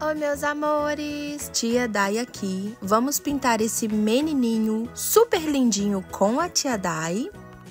Oi, meus amores! Tia Dai aqui. Vamos pintar esse menininho super lindinho com a tia Dai.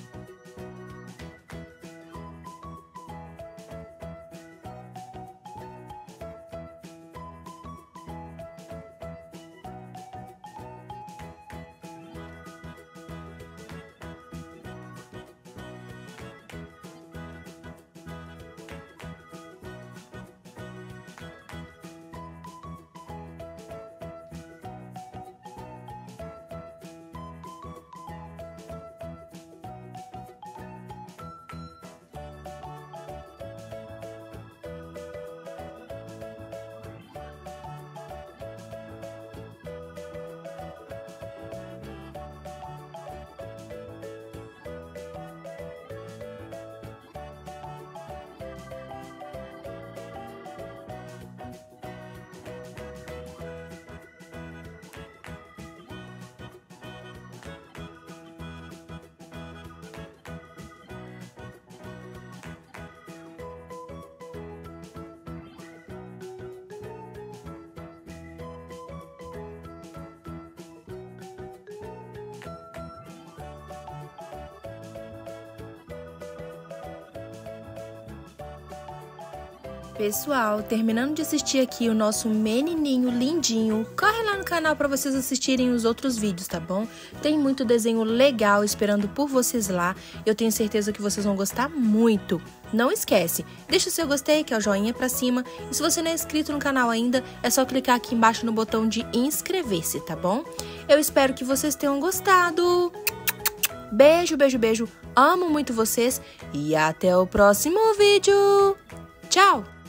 Pessoal, terminando de assistir aqui o nosso menininho lindinho, corre lá no canal para vocês assistirem os outros vídeos, tá bom? Tem muito desenho legal esperando por vocês lá, eu tenho certeza que vocês vão gostar muito. Não esquece, deixa o seu gostei, que é o joinha pra cima, e se você não é inscrito no canal ainda, é só clicar aqui embaixo no botão de inscrever-se, tá bom? Eu espero que vocês tenham gostado. Beijo, beijo, beijo, amo muito vocês e até o próximo vídeo. Tchau!